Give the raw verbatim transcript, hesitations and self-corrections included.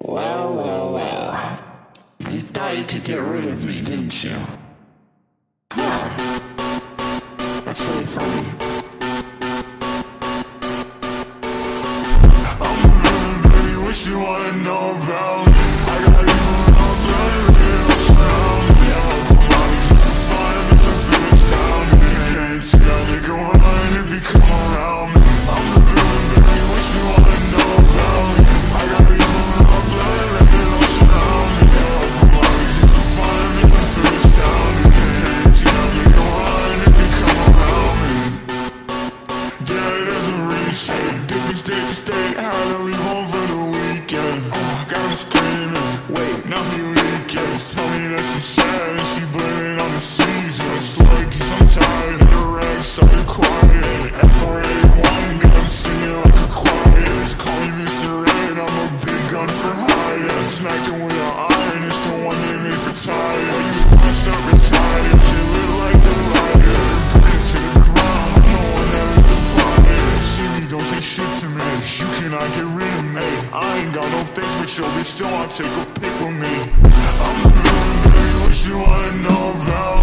Well, well, well. You thought you could get rid of me, didn't you? Yeah. That's really funny. I'm the villain, baby, what you wanna know about me? I got you around, blood, real surround me. Yeah, I'm bodies just to find if I finish down. You can't see how they go run if you come around me. I'm the villain, baby, what you wanna know about me? I got you around, blood, real surround me. Yeah, I'm bodies just to find if I finish down. You can't see how they go run if you come around me. Yeah, it doesn't really say different state to state, how to leave home for the weekend. Oh, got him screaming, wait, now he leaking. Tell me that she's sad and she blaming on the season. It's like I'm tired of the rags, so you're quiet. F four eighty-one, got him singing like a choir. Just call me Mister Red, I'm a big gun for hire. Smacked him with an iron, it's the one they made for tire. When you washed up retired, she lit like a liar. Bring it to the ground, I'm the one that lit the fire. See me, don't say shit to me, you cannot get rid of me. I ain't got no face, but yo, bitch, still I'll take a pic with me. I'm the villain, baby, what you wanna know about?